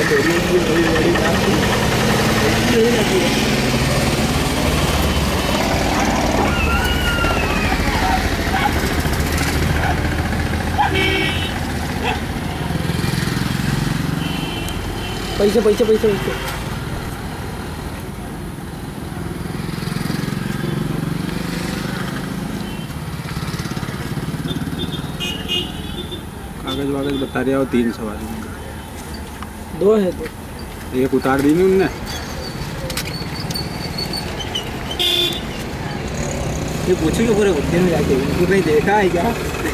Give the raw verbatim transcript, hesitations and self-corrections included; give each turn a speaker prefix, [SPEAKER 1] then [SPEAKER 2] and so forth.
[SPEAKER 1] पैसे पैसे पैसे पैसे
[SPEAKER 2] कागज वागज बता रहा हो। तीन सवारी
[SPEAKER 1] दो है तो
[SPEAKER 2] एक उतार दी नहीं उनने।
[SPEAKER 1] ये पूछेंगे पूरे गुत्ते में जाके उनको कहीं देखा है क्या?